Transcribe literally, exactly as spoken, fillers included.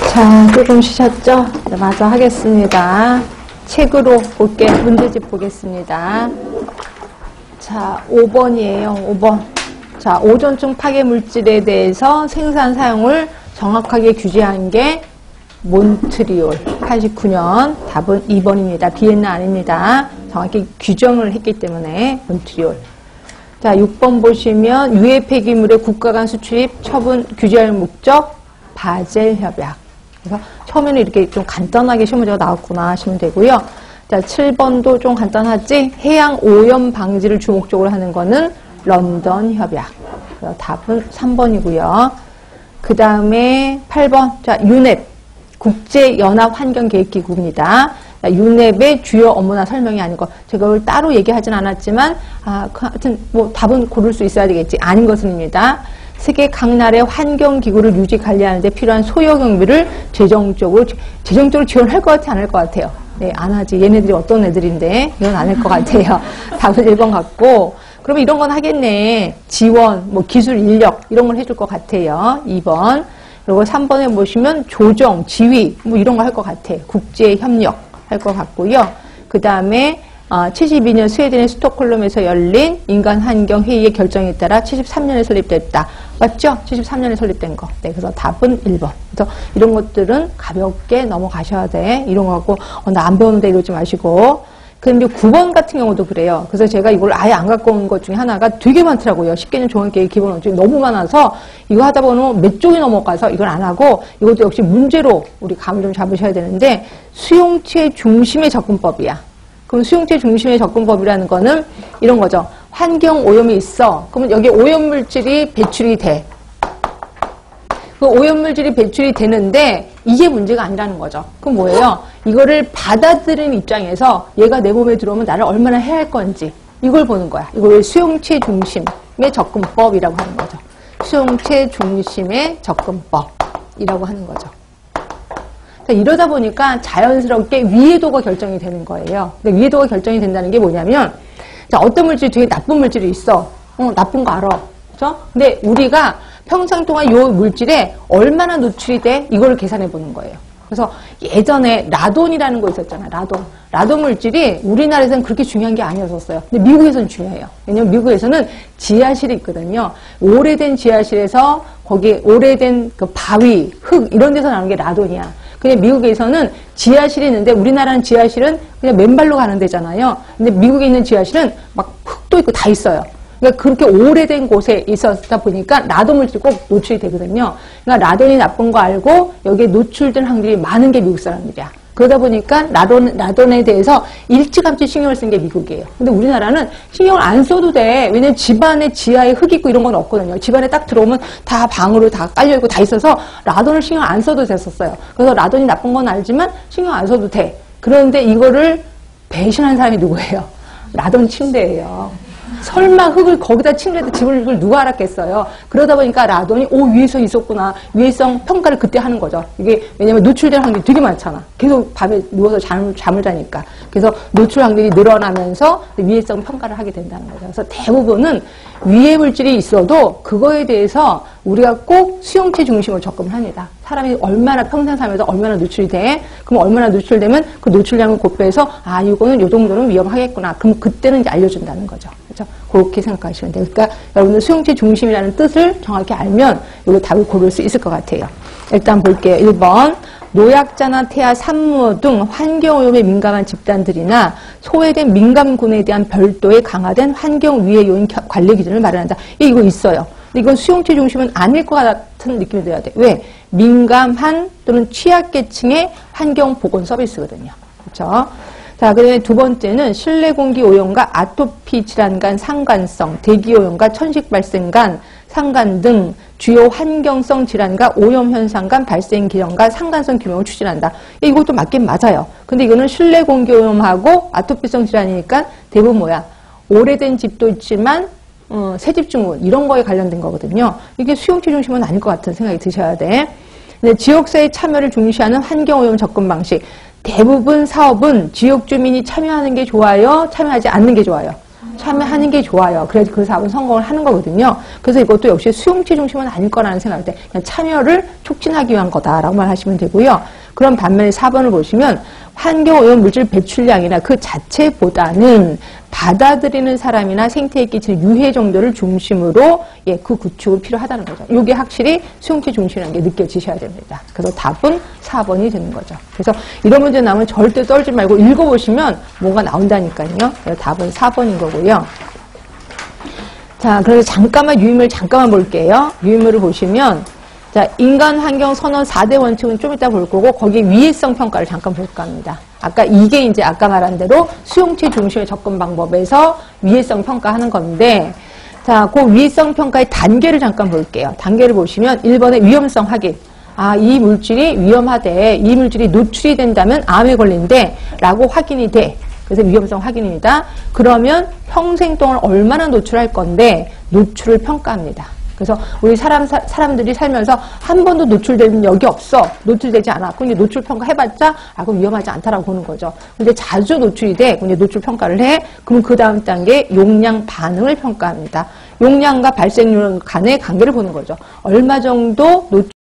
자, 조금 쉬셨죠? 네, 마저 하겠습니다. 책으로 볼게, 문제집 보겠습니다. 자, 오 번이에요, 오 번. 자, 오존층 파괴 물질에 대해서 생산 사용을 정확하게 규제한 게 몬트리올. 팔십구 년. 답은 이 번입니다. 비엔나 아닙니다. 정확히 규정을 했기 때문에 몬트리올. 자, 육 번 보시면 유해 폐기물의 국가 간 수출입 처분 규제할 목적 바젤 협약. 그래서 처음에는 이렇게 좀 간단하게 시험 문제가 나왔구나 하시면 되고요. 자, 칠 번도 좀 간단하지? 해양 오염 방지를 주목적으로 하는 거는 런던 협약. 그래서 답은 삼 번이고요. 그 다음에 팔 번. 자, 유넵. 국제연합환경계획기구입니다. 유넵의 주요 업무나 설명이 아닌 것. 제가 그걸 따로 얘기하진 않았지만, 아, 하여튼, 뭐, 답은 고를 수 있어야 되겠지. 아닌 것은입니다. 세계 각 나라의 환경기구를 유지 관리하는 데 필요한 소요 경비를 재정적으로, 재정적으로 지원할 것 같아, 안 할 것 같아요? 네, 안 하지. 얘네들이 어떤 애들인데, 이건 안 할 것 같아요. 답은 일 번 같고, 그러면 이런 건 하겠네. 지원, 뭐, 기술 인력, 이런 걸 해줄 것 같아요. 이 번. 그리고 삼 번에 보시면 조정, 지휘, 뭐, 이런 거 할 것 같아. 국제협력 할 것 같고요. 그 다음에, 어, 칠십이 년 스웨덴의 스톡홀름에서 열린 인간환경회의의 결정에 따라 칠십삼 년에 설립됐다. 맞죠? 칠십삼 년에 설립된 거. 네, 그래서 답은 일 번. 그래서 이런 것들은 가볍게 넘어가셔야 돼. 이런 거 하고, 어, 나 안 배우는데 이러지 마시고. 근데 구 번 같은 경우도 그래요. 그래서 제가 이걸 아예 안 갖고 온 것 중에 하나가 되게 많더라고요. 십 개년 종합계획 기본 원칙이 너무 많아서 이거 하다 보면 몇 쪽이 넘어가서 이걸 안 하고 이것도 역시 문제로 우리 감을 좀 잡으셔야 되는데 수용체 중심의 접근법이야. 그럼 수용체 중심의 접근법이라는 거는 이런 거죠. 환경 오염이 있어. 그러면 여기 오염물질이 배출이 돼. 그 오염물질이 배출이 되는데 이게 문제가 아니라는 거죠. 그럼 뭐예요? 이거를 받아들이는 입장에서 얘가 내 몸에 들어오면 나를 얼마나 해야 할 건지 이걸 보는 거야. 이걸 수용체 중심의 접근법이라고 하는 거죠. 수용체 중심의 접근법이라고 하는 거죠. 이러다 보니까 자연스럽게 위해도가 결정이 되는 거예요. 근데 위해도가 결정이 된다는 게 뭐냐면 자, 어떤 물질이 되게 나쁜 물질이 있어. 어, 나쁜 거 알아. 그렇죠? 근데 우리가 평생 동안 이 물질에 얼마나 노출이 돼? 이거를 계산해 보는 거예요. 그래서 예전에 라돈이라는 거 있었잖아요. 라돈. 라돈 물질이 우리나라에서는 그렇게 중요한 게 아니었었어요. 근데 미국에서는 중요해요. 왜냐면 미국에서는 지하실이 있거든요. 오래된 지하실에서 거기 오래된 그 바위, 흙 이런 데서 나오는 게 라돈이야. 근데 미국에서는 지하실이 있는데 우리나라는 지하실은 그냥 맨발로 가는 데잖아요. 근데 미국에 있는 지하실은 막 흙도 있고 다 있어요. 그러니까 그렇게 오래된 곳에 있었다 보니까 라돈 물질이 꼭 노출이 되거든요. 그러니까 라돈이 나쁜 거 알고 여기에 노출된 확률이 많은 게 미국 사람들이야. 그러다 보니까 라돈, 라돈에 대해서 일찌감치 신경을 쓴 게 미국이에요. 근데 우리나라는 신경을 안 써도 돼. 왜냐면 집안에 지하에 흙 있고 이런 건 없거든요. 집안에 딱 들어오면 다 방으로 다 깔려있고 다 있어서 라돈을 신경 안 써도 됐었어요. 그래서 라돈이 나쁜 건 알지만 신경 안 써도 돼. 그런데 이거를 배신한 사람이 누구예요? 라돈 침대예요. 설마 흙을 거기다 침대에다 집을 흙을 누가 알았겠어요. 그러다 보니까 라돈이 오 위해성 있었구나. 위해성 평가를 그때 하는 거죠. 이게 왜냐면 노출될 확률이 되게 많잖아. 계속 밤에 누워서 잠, 잠을 자니까. 그래서 노출 확률이 늘어나면서 위해성 평가를 하게 된다는 거죠. 그래서 대부분은 위해 물질이 있어도 그거에 대해서 우리가 꼭 수용체 중심으로 접근을 합니다. 사람이 얼마나 평생 살면서 얼마나 노출이 돼? 그럼 얼마나 노출되면 그 노출량을 곱해서 아 이거는 이 정도는 위험하겠구나. 그럼 그때는 이제 알려준다는 거죠. 그렇죠? 그렇게 생각하시면 돼요. 그러니까 여러분들 수용체 중심이라는 뜻을 정확히 알면 이거 답을 고를 수 있을 것 같아요. 일단 볼게요. 일 번 노약자나 태아, 산모 등 환경오염에 민감한 집단들이나 소외된 민감군에 대한 별도의 강화된 환경위해 요인 관리 기준을 마련한다. 이거 있어요. 근데 이건 수용체 중심은 아닐 것 같은 느낌이 들어야 돼. 왜? 민감한 또는 취약계층의 환경보건 서비스거든요. 그렇죠? 자, 그다음에 두 번째는 실내 공기 오염과 아토피 질환 간 상관성, 대기 오염과 천식 발생 간 상관 등 주요 환경성 질환과 오염 현상 간 발생 기전과 상관성 규명을 추진한다. 이것도 맞긴 맞아요. 근데 이거는 실내 공기 오염하고 아토피성 질환이니까 대부분 뭐야? 오래된 집도 있지만 어, 새집 증후군 이런 거에 관련된 거거든요. 이게 수용체 중심은 아닐 것 같은 생각이 드셔야 돼. 근데 지역사회 참여를 중시하는 환경오염 접근 방식. 대부분 사업은 지역 주민이 참여하는 게 좋아요? 참여하지 않는 게 좋아요? 참여하는 게 좋아요. 그래야지 그 사업은 성공을 하는 거거든요. 그래서 이것도 역시 수용체 중심은 아닐 거라는 생각할 때 그냥 참여를 촉진하기 위한 거다라고 말하시면 되고요. 그럼 반면에 사 번을 보시면 환경오염 물질 배출량이나 그 자체보다는 받아들이는 사람이나 생태에 끼치는 유해 정도를 중심으로 예, 그 구축이 필요하다는 거죠. 이게 확실히 수용체 중심이라는 게 느껴지셔야 됩니다. 그래서 답은 사 번이 되는 거죠. 그래서 이런 문제 나오면 절대 떨지 말고 읽어보시면 뭔가 나온다니까요. 그래서 답은 사 번인 거고요. 자, 그래서 잠깐만 유인물 잠깐만 볼게요. 유인물을 보시면 자, 인간 환경 선언 사 대 원칙은 좀 이따 볼 거고, 거기에 위해성 평가를 잠깐 볼까 합니다. 아까 이게 이제 아까 말한 대로 수용체 중심의 접근 방법에서 위해성 평가하는 건데, 자, 그 위해성 평가의 단계를 잠깐 볼게요. 단계를 보시면 일 번의 위험성 확인. 아, 이 물질이 위험하대. 이 물질이 노출이 된다면 암에 걸린대. 라고 확인이 돼. 그래서 위험성 확인입니다. 그러면 평생 동안 얼마나 노출할 건데, 노출을 평가합니다. 그래서 우리 사람, 사, 사람들이 살면서 한 번도 노출된 적이 없어. 노출되지 않아. 근데 노출 평가 해봤자, 아, 그럼 위험하지 않다라고 보는 거죠. 근데 자주 노출이 돼. 근데 노출 평가를 해. 그럼 그 다음 단계 용량 반응을 평가합니다. 용량과 발생률 간의 관계를 보는 거죠. 얼마 정도 노출